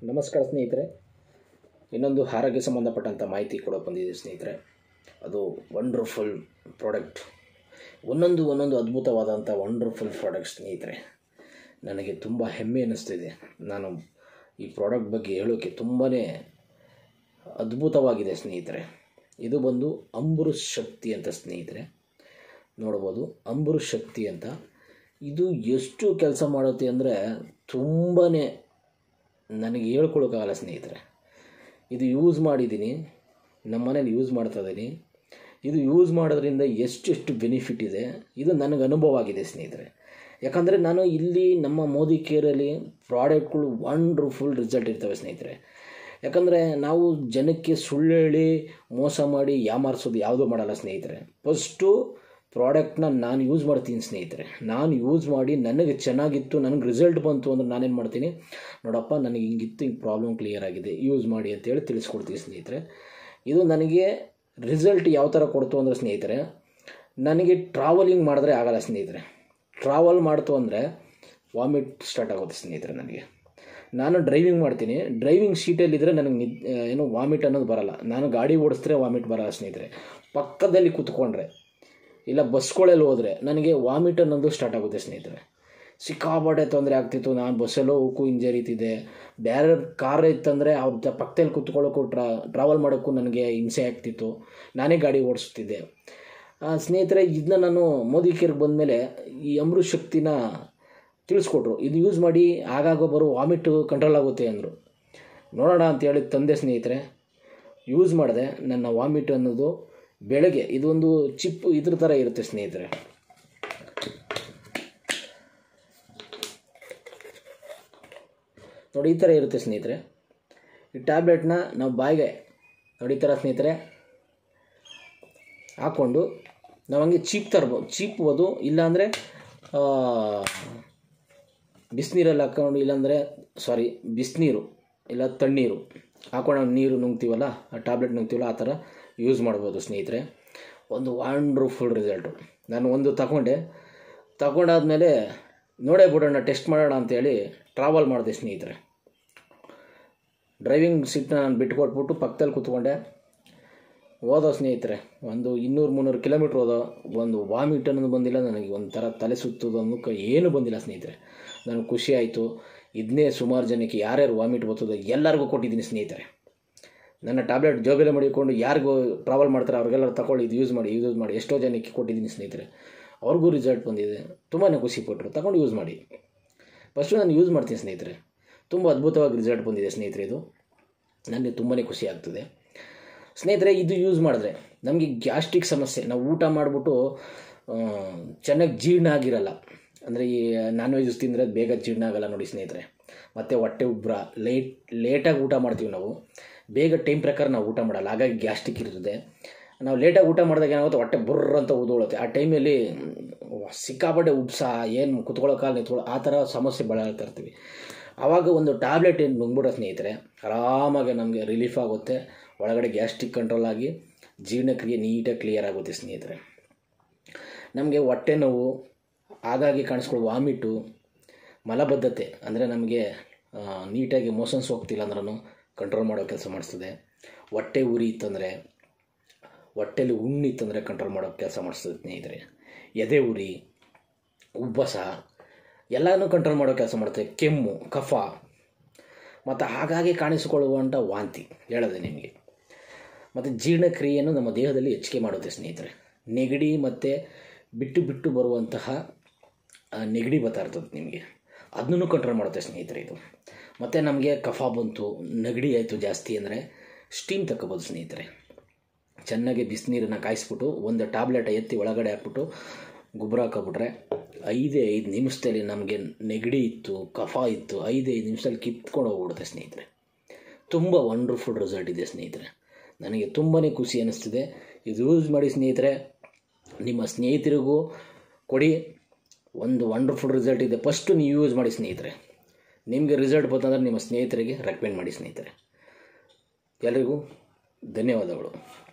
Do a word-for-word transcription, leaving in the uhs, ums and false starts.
ನಮಸ್ಕಾರ ಸ್ನೇಹಿತರೆ, ಇನ್ನೊಂದು ಆರೋಗ್ಯ ಸಂಬಂಧಪಟ್ಟಂಥ ಮಾಹಿತಿ ಕೂಡ ಬಂದಿದೆ ಸ್ನೇಹಿತರೆ. ಅದು ವಂಡರ್ಫುಲ್ ಪ್ರಾಡಕ್ಟ್, ಒಂದೊಂದು ಒಂದೊಂದು ಅದ್ಭುತವಾದಂಥ ವಂಡರ್ಫುಲ್ ಪ್ರಾಡಕ್ಟ್ ಸ್ನೇಹಿತರೆ. ನನಗೆ ತುಂಬ ಹೆಮ್ಮೆ ಅನ್ನಿಸ್ತಿದೆ. ನಾನು ಈ ಪ್ರಾಡಕ್ಟ್ ಬಗ್ಗೆ ಹೇಳೋಕ್ಕೆ ತುಂಬಾ ಅದ್ಭುತವಾಗಿದೆ ಸ್ನೇಹಿತರೆ. ಇದು ಬಂದು ಅಮೃತ್ ಶಕ್ತಿ ಅಂತ ಸ್ನೇಹಿತರೆ, ನೋಡ್ಬೋದು. ಅಮೃತ್ ಶಕ್ತಿ ಅಂತ ಇದು ಎಷ್ಟು ಕೆಲಸ ಮಾಡುತ್ತೆ ಅಂದರೆ ತುಂಬಾ ನನಗೆ ಹೇಳ್ಕೊಳಕ್ಕಾಗಲ್ಲ ಸ್ನೇಹಿತರೆ. ಇದು ಯೂಸ್ ಮಾಡಿದ್ದೀನಿ, ನಮ್ಮ ಮನೇಲಿ ಯೂಸ್ ಮಾಡ್ತಾಯಿದ್ದೀನಿ. ಇದು ಯೂಸ್ ಮಾಡೋದ್ರಿಂದ ಎಷ್ಟೆಷ್ಟು ಬೆನಿಫಿಟ್ ಇದೆ ಇದು ನನಗೆ ಅನುಭವ ಆಗಿದೆ ಸ್ನೇಹಿತರೆ. ಯಾಕಂದರೆ ನಾನು ಇಲ್ಲಿ ನಮ್ಮ ಮೋದಿ ಕೇರಲ್ಲಿ ಪ್ರಾಡಕ್ಟ್ಗಳು ವಂಡರ್ಫುಲ್ ರಿಸಲ್ಟ್ ಇರ್ತವೆ ಸ್ನೇಹಿತರೆ. ಯಾಕಂದರೆ ನಾವು ಜನಕ್ಕೆ ಸುಳ್ಳು ಹೇಳಿ ಮೋಸ ಮಾಡಿ ಯಾಮಾರಿಸೋದು ಯಾವುದೂ ಮಾಡಲ್ಲ ಸ್ನೇಹಿತರೆ. ಫಸ್ಟು ಪ್ರಾಡಕ್ಟ್ನ ನಾನು ಯೂಸ್ ಮಾಡ್ತೀನಿ ಸ್ನೇಹಿತರೆ. ನಾನು ಯೂಸ್ ಮಾಡಿ ನನಗೆ ಚೆನ್ನಾಗಿತ್ತು, ನನಗೆ ರಿಸಲ್ಟ್ ಬಂತು ಅಂದರೆ ನಾನೇನು ಮಾಡ್ತೀನಿ, ನೋಡಪ್ಪ ನನಗೆ ಹಿಂಗಿತ್ತು, ಹಿಂಗೆ ಪ್ರಾಬ್ಲಮ್ ಕ್ಲಿಯರ್ ಆಗಿದೆ, ಯೂಸ್ ಮಾಡಿ ಅಂತೇಳಿ ತಿಳಿಸ್ಕೊಡ್ತೀನಿ ಸ್ನೇಹಿತರೆ. ಇದು ನನಗೆ ರಿಸಲ್ಟ್ ಯಾವ ಥರ ಕೊಡ್ತು ಅಂದರೆ ಸ್ನೇಹಿತರೆ, ನನಗೆ ಟ್ರಾವೆಲಿಂಗ್ ಮಾಡಿದ್ರೆ ಆಗಲ್ಲ ಸ್ನೇಹಿತರೆ. ಟ್ರಾವೆಲ್ ಮಾಡ್ತು ಅಂದರೆ ವಾಮಿಟ್ ಸ್ಟಾರ್ಟ್ ಆಗುತ್ತೆ ಸ್ನೇಹಿತರೆ. ನನಗೆ ನಾನು ಡ್ರೈವಿಂಗ್ ಮಾಡ್ತೀನಿ, ಡ್ರೈವಿಂಗ್ ಸೀಟಲ್ಲಿದ್ದರೆ ನನಗೆ ನಿದ್ ಏನು ವಾಮಿಟ್ ಅನ್ನೋದು ಬರೋಲ್ಲ. ನಾನು ಗಾಡಿ ಓಡಿಸಿದ್ರೆ ವಾಮಿಟ್ ಬರೋಲ್ಲ ಸ್ನೇಹಿತರೆ. ಪಕ್ಕದಲ್ಲಿ ಕೂತ್ಕೊಂಡ್ರೆ ಇಲ್ಲ ಬಸ್ಗಳಲ್ಲಿ ಹೋದರೆ ನನಗೆ ವಾಮಿಟ್ ಅನ್ನೋದು ಸ್ಟಾರ್ಟ್ ಆಗುತ್ತೆ ಸ್ನೇಹಿತರೆ. ಸಿಕ್ಕಾಪಟ್ಟೆ ತೊಂದರೆ ಆಗ್ತಿತ್ತು. ನಾನು ಬಸ್ಸಲ್ಲೋ ಹೋಗೋಕ್ಕೂ ಹಿಂಜರಿತಿದ್ದೆ. ಬೇರೆ ಕಾರ್ ಇತ್ತಂದರೆ ಅವ್ರ ಪಕ್ಕದಲ್ಲಿ ಕೂತ್ಕೊಳ್ಳೋಕ್ಕೂ ಟ್ರಾ ಟ್ರಾವೆಲ್ ಮಾಡೋಕ್ಕೂ ನನಗೆ ಹಿಂಸೆ ಆಗ್ತಿತ್ತು. ನಾನೇ ಗಾಡಿ ಓಡಿಸ್ತಿದ್ದೆ ಸ್ನೇಹಿತರೆ. ಇದನ್ನ ನಾನು ಮೋದಿ ಕೇರ್ಗೆ ಬಂದಮೇಲೆ ಈ ಅಮೃತ್ ಶಕ್ತಿನ ತಿಳಿಸ್ಕೊಟ್ರು. ಇದು ಯೂಸ್ ಮಾಡಿ ಆಗಾಗ ಬರೋ ವಾಮಿಟ್ ಕಂಟ್ರೋಲ್ ಆಗುತ್ತೆ ಅಂದರು. ನೋಡೋಣ ಅಂತೇಳಿ ತಂದೆ ಸ್ನೇಹಿತರೆ. ಯೂಸ್ ಮಾಡಿದೆ. ನನ್ನ ವಾಮಿಟ್ ಅನ್ನೋದು ಬೆಳಗ್ಗೆ ಇದೊಂದು ಚಿಪ್ ಇದ್ರ ಥರ ಇರುತ್ತೆ ಸ್ನೇಹಿತರೆ. ನೋಡಿ ಈ ಥರ ಇರುತ್ತೆ ಸ್ನೇಹಿತರೆ. ಈ ಟ್ಯಾಬ್ಲೆಟ್ನ ನಾವು ಬಾಯಿಗೆ ನೋಡಿ ಈ ಥರ ಸ್ನೇಹಿತರೆ ಹಾಕ್ಕೊಂಡು ನಾವು ಹಂಗೆ ಚೀಪ್ ತರ್ಬೋದು, ಚೀಪ್ಬೋದು. ಇಲ್ಲಾಂದರೆ ಬಿಸಿನೀರಲ್ಲಿ ಹಾಕ್ಕೊಂಡು, ಇಲ್ಲಾಂದರೆ ಸಾರಿ ಬಿಸಿನೀರು ಇಲ್ಲ ತಣ್ಣೀರು ಹಾಕೊಂಡು ನಾವು ನೀರು ನುಂಗ್ತೀವಲ್ಲ, ಆ ಟ್ಯಾಬ್ಲೆಟ್ ನುಂಗ್ತೀವಲ್ಲ, ಆ ಥರ ಯೂಸ್ ಮಾಡ್ಬೋದು ಸ್ನೇಹಿತರೆ. ಒಂದು ವಂಡರ್ಫುಲ್ ರಿಸಲ್ಟು. ನಾನು ಒಂದು ತಗೊಂಡೆ, ತಗೊಂಡಾದ್ಮೇಲೆ ನೋಡೇ ಬಿಡೋಣ, ಟೆಸ್ಟ್ ಮಾಡೋಣ ಅಂತೇಳಿ ಟ್ರಾವೆಲ್ ಮಾಡಿದೆ ಸ್ನೇಹಿತರೆ. ಡ್ರೈವಿಂಗ್ ಸೀಟ್ನ ನಾನು ಬಿಟ್ಕೊಟ್ಬಿಟ್ಟು ಪಕ್ಕದಲ್ಲಿ ಕೂತ್ಕೊಂಡೆ, ಹೋದೋ ಸ್ನೇಹಿತರೆ. ಒಂದು ಇನ್ನೂರು ಮುನ್ನೂರು ಕಿಲೋಮೀಟ್ರ್ ಹೋದೋ. ಒಂದು ವಾಮಿಟ್ ಅನ್ನೋದು ಬಂದಿಲ್ಲ ನನಗೆ, ಒಂಥರ ತಲೆ ಸುತ್ತೋದು ಅನ್ನೋಕ್ಕೆ ಏನೂ ಬಂದಿಲ್ಲ ಸ್ನೇಹಿತರೆ. ನನಗೆ ಖುಷಿ ಆಯಿತು. ಇದನ್ನೇ ಸುಮಾರು ಜನಕ್ಕೆ ಯಾರ್ಯಾರು ವಾಮಿಟ್ ಬರ್ತದೋ ಎಲ್ಲರಿಗೂ ಕೊಟ್ಟಿದ್ದೀನಿ ಸ್ನೇಹಿತರೆ. ನನ್ನ ಟ್ಯಾಬ್ಲೆಟ್ ಜೋಬೆಲೆ ಮಾಡಿಕೊಂಡು ಯಾರಿಗೂ ಟ್ರಾವೆಲ್ ಮಾಡ್ತಾರೆ ಅವ್ರಿಗೆಲ್ಲರೂ ತಗೊಳ್ಳಿ, ಇದು ಯೂಸ್ ಮಾಡಿ ಯೂಸ್ ಮಾಡಿ ಎಷ್ಟೋ ಜನಕ್ಕೆ ಕೊಟ್ಟಿದ್ದೀನಿ ಸ್ನೇಹಿತರೆ. ಅವ್ರಿಗೂ ರಿಸಲ್ಟ್ ಬಂದಿದೆ, ತುಂಬಾ ಖುಷಿಪಟ್ಟರು. ತಗೊಂಡು ಯೂಸ್ ಮಾಡಿ. ಫಸ್ಟು ನಾನು ಯೂಸ್ ಮಾಡ್ತೀನಿ ಸ್ನೇಹಿತರೆ. ತುಂಬ ಅದ್ಭುತವಾಗಿ ರಿಸಲ್ಟ್ ಬಂದಿದೆ ಸ್ನೇಹಿತರೆ. ಇದು ನನಗೆ ತುಂಬಾ ಖುಷಿ ಆಗ್ತದೆ ಸ್ನೇಹಿತರೆ. ಇದು ಯೂಸ್ ಮಾಡಿದ್ರೆ ನಮಗೆ ಗ್ಯಾಸ್ಟ್ರಿಕ್ ಸಮಸ್ಯೆ, ನಾವು ಊಟ ಮಾಡಿಬಿಟ್ಟು ಚೆನ್ನಾಗಿ ಜೀರ್ಣ ಆಗಿರಲ್ಲ, ಅಂದರೆ ಈ ನಾನ್ ವೆಜ್ ತಿಂದರೆ ಬೇಗ ಜೀರ್ಣ ಆಗಲ್ಲ ನೋಡಿ ಸ್ನೇಹಿತರೆ. ಮತ್ತು ಹೊಟ್ಟೆ ಉಬ್ಬರ, ಲೇಟ್ ಲೇಟಾಗಿ ಊಟ ಮಾಡ್ತೀವಿ ನಾವು, ಬೇಗ ಟೈಮ್ ಪ್ರಕಾರ ನಾವು ಊಟ ಮಾಡಲ್ಲ, ಹಾಗಾಗಿ ಗ್ಯಾಸ್ಟ್ರಿಕ್ ಇರ್ತದೆ. ನಾವು ಲೇಟಾಗಿ ಊಟ ಮಾಡಿದಾಗ ಏನಾಗುತ್ತೆ, ಹೊಟ್ಟೆ ಬುರ್ರ ಅಂತ ಉದೋಳುತ್ತೆ. ಆ ಟೈಮಲ್ಲಿ ಸಿಕ್ಕಾಪಟ್ಟೆ ಉಬ್ಸ, ಏನು ಕುತ್ಕೊಳ್ಳೋಕಾಲ ನಿಂತ್ಕೊಳ್ಳೋ ಆ ಥರ ಸಮಸ್ಯೆ ಬಳಲ್ತಾ ಇರ್ತೀವಿ. ಆವಾಗ ಒಂದು ಟ್ಯಾಬ್ಲೆಟ್ ಏನು ನುಂಗ್ಬಿಡೋ ಸ್ನೇಹಿತರೆ, ಆರಾಮಾಗಿ ನಮಗೆ ರಿಲೀಫ್ ಆಗುತ್ತೆ. ಒಳಗಡೆ ಗ್ಯಾಸ್ಟ್ರಿಕ್ ಕಂಟ್ರೋಲ್ ಆಗಿ ಜೀರ್ಣಕ್ರಿಯೆ ನೀಟಾಗಿ ಕ್ಲಿಯರ್ ಆಗುತ್ತೆ ಸ್ನೇಹಿತರೆ. ನಮಗೆ ಹೊಟ್ಟೆ ನೋವು, ಹಾಗಾಗಿ ಕಾಣಿಸ್ಕೊಳ್ಳೋ ವಾಮಿಟು, ಮಲಬದ್ಧತೆ ಅಂದರೆ ನಮಗೆ ನೀಟಾಗಿ ಮೋಷನ್ಸ್ ಹೋಗ್ತಿಲ್ಲ ಅಂದ್ರೂ ಕಂಟ್ರೋಲ್ ಮಾಡೋ ಕೆಲಸ ಮಾಡಿಸ್ತದೆ. ಹೊಟ್ಟೆ ಉರಿ ಇತ್ತಂದರೆ, ಹೊಟ್ಟೆಲಿ ಹುಣ್ಣಿತ್ತಂದರೆ ಕಂಟ್ರೋಲ್ ಮಾಡೋ ಕೆಲಸ ಮಾಡಿಸ್ತದೆ ಸ್ನೇಹಿತರೆ. ಎದೆ ಉರಿ, ಉಬ್ಬಸ ಎಲ್ಲನೂ ಕಂಟ್ರೋಲ್ ಮಾಡೋ ಕೆಲಸ ಮಾಡ್ತದೆ. ಕೆಮ್ಮು, ಕಫ ಮತ್ತು ಹಾಗಾಗಿ ಕಾಣಿಸಿಕೊಳ್ಳುವಂಥ ವಾಂತಿ ಹೇಳೋದೆ ನಿಮಗೆ. ಮತ್ತು ಜೀರ್ಣಕ್ರಿಯೆಯನ್ನು ನಮ್ಮ ದೇಹದಲ್ಲಿ ಹೆಚ್ಚಿಗೆ ಮಾಡುತ್ತೆ ಸ್ನೇಹಿತರೆ. ನೆಗಡಿ ಮತ್ತು ಬಿಟ್ಟು ಬಿಟ್ಟು ಬರುವಂತಹ ನೆಗಡಿ ಬರ್ತಾ ಇರ್ತದೆ ನಿಮಗೆ, ಅದನ್ನೂ ಕಂಟ್ರೋಲ್ ಮಾಡುತ್ತೆ ಸ್ನೇಹಿತರೆ ಇದು. ಮತ್ತು ನಮಗೆ ಕಫ ಬಂತು, ನೆಗಡಿ ಆಯಿತು ಜಾಸ್ತಿ ಅಂದರೆ ಸ್ಟೀಮ್ ತಗೋಬೋದು ಸ್ನೇಹಿತರೆ. ಚೆನ್ನಾಗಿ ಬಿಸಿನೀರನ್ನು ಕಾಯಿಸ್ಬಿಟ್ಟು ಒಂದು ಟ್ಯಾಬ್ಲೆಟ್ ಎತ್ತಿ ಒಳಗಡೆ ಹಾಕ್ಬಿಟ್ಟು ಗೊಬ್ಬರ ಹಾಕೋಬಿಟ್ರೆ ಐದೇ ಐದು ನಿಮಿಷದಲ್ಲಿ ನಮಗೆ ನೆಗಡಿ ಇತ್ತು, ಕಫ ಇತ್ತು, ಐದೈದು ನಿಮಿಷದಲ್ಲಿ ಕಿತ್ಕೊಂಡು ಹೋಗ್ಬಿಡುತ್ತೆ ಸ್ನೇಹಿತರೆ. ತುಂಬ ವಂಡರ್ಫುಲ್ ರಿಸಲ್ಟ್ ಇದೆ ಸ್ನೇಹಿತರೆ. ನನಗೆ ತುಂಬಾ ಖುಷಿ ಅನ್ನಿಸ್ತಿದೆ. ಇದು ಯೂಸ್ ಮಾಡಿ ಸ್ನೇಹಿತರೆ. ನಿಮ್ಮ ಸ್ನೇಹಿತರಿಗೂ ಕೊಡಿ. ಒಂದು ವಂಡರ್ಫುಲ್ ರಿಸಲ್ಟ್ ಇದೆ. ಫಸ್ಟು ನೀವು ಯೂಸ್ ಮಾಡಿ ಸ್ನೇಹಿತರೆ. ನಿಮಗೆ ರಿಸಲ್ಟ್ ಬಂತಂದರೆ ನಿಮ್ಮ ಸ್ನೇಹಿತರಿಗೆ ರೆಕಮೆಂಡ್ ಮಾಡಿ ಸ್ನೇಹಿತರೆ. ಎಲ್ಲರಿಗೂ ಧನ್ಯವಾದಗಳು.